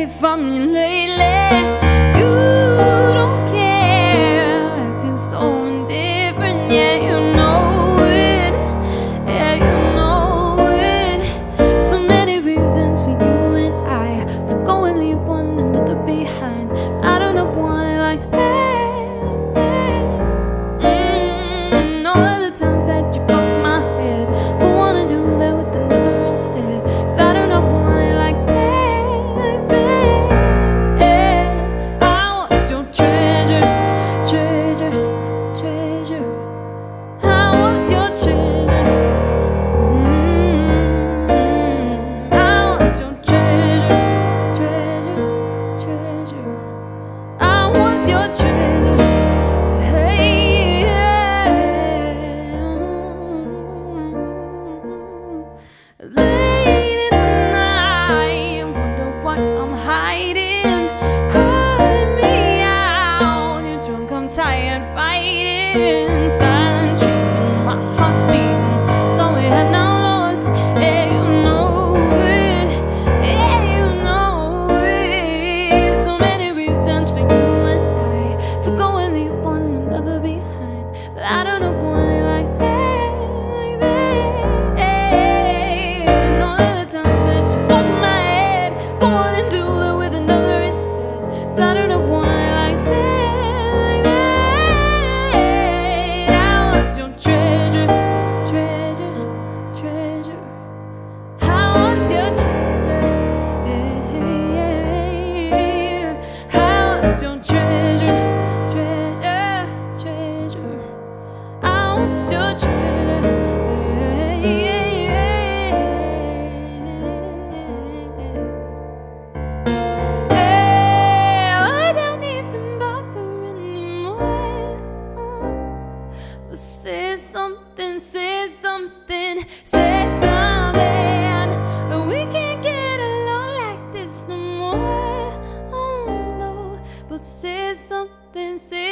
away from you lately. You don't care, acting so indifferent. Yeah, you know it. Yeah, you know it. So many reasons for you and I to go and leave one another behind. I don't know why like that. All of the times that you broke my head, go on and do that with another instead. 'Cause I don't know why like that, like that. Yeah. I was your treasure, treasure, treasure. I was your treasure. I was your treasure, treasure, treasure. I was your treasure. Hey, yeah. Late in the night, I wonder what I'm hiding. Cut me out, you're drunk, I'm tired, fighting. Silent treatment, my heart's beating. So we had now lost. Yeah, you know it. Yeah, you know it. So many reasons for you and I to go and leave one another behind. But I don't know why like that, like that. And all of the times that you broke my head, go on and do it with another instead. 'Cause I don't know why like that, like that. I was your treasure, treasure, treasure. I was your treasure. Yeah, yeah. I was your treasure, treasure, treasure. I was your treasure. Yeah, yeah. I don't even bother anymore. But say something, say something, say something. We can't get along like this no more. Oh no. But say something, say